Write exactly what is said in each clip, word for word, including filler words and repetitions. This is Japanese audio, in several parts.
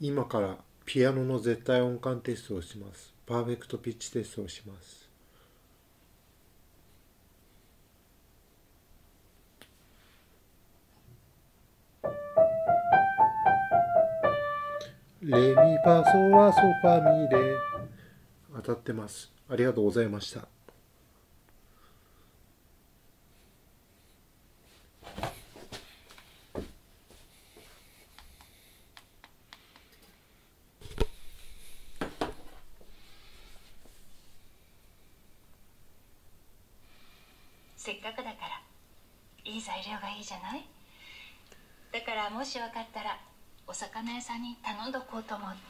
今からピアノの絶対音感テストをします。パーフェクトピッチテストをします。レミファソラソファミレ。当たってます。ありがとうございました。 せっかくだからいい材料がいいじゃない。だからもしよかったらお魚屋さんに頼んどこうと思って。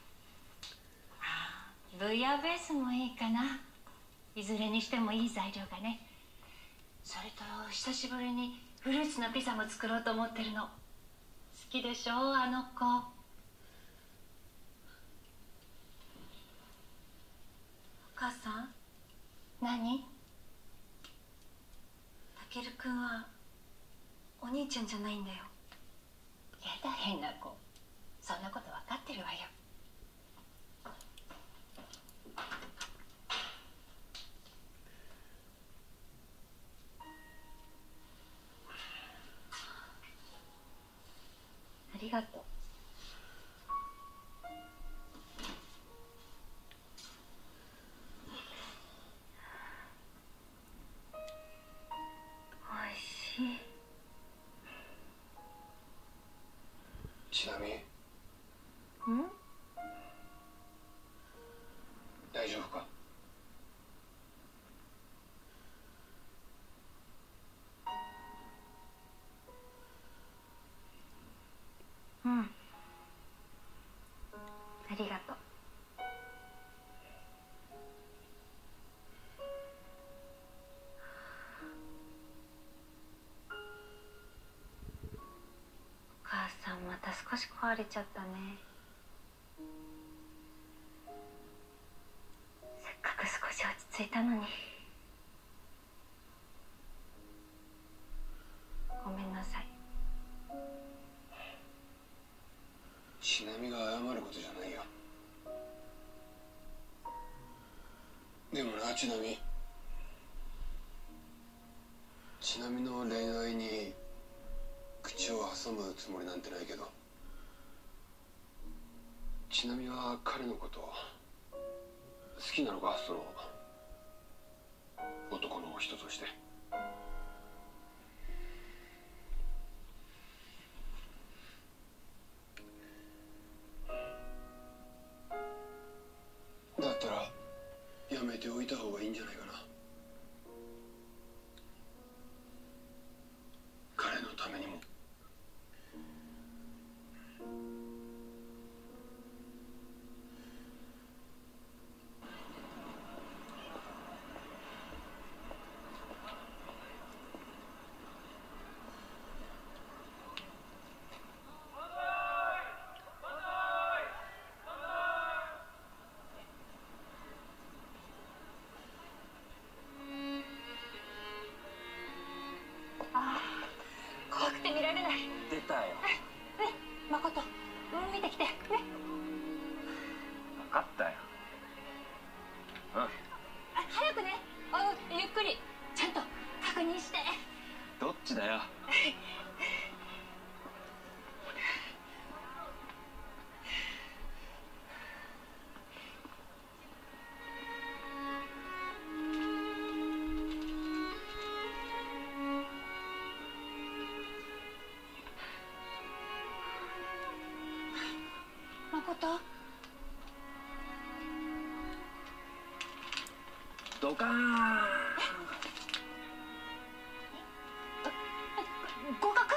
ああ、ブイヤーベースもいいかな。いずれにしてもいい材料がね。それと久しぶりにフルーツのピザも作ろうと思ってるの。好きでしょあの子。お母さん。何？たけるくんはお兄ちゃんじゃないんだよ。やだ変な子。そんなこと分かってるわよ。ありがとう。おいしい。 ちなみに、 うん？ 大丈夫か？ うん。ありがとう。お母さんまた少し壊れちゃったね。せっかく少し落ち着いたのに。ごめんなさい。 ちなみが謝ることじゃないよ。でもな、ちなみちなみの恋愛に口を挟むつもりなんてないけど、ちなみは彼のこと好きなのか？その男の人として。だったらやめておいた方がいいんじゃないかな。彼のためにも。 怖くて見られない。 出たよ。 ね、誠、見てきてね。 分かったよ。うん。 あ、早くね。あ、ゆっくりちゃんと確認して。 どっちだよ。 誠。 ドカーン。 合格。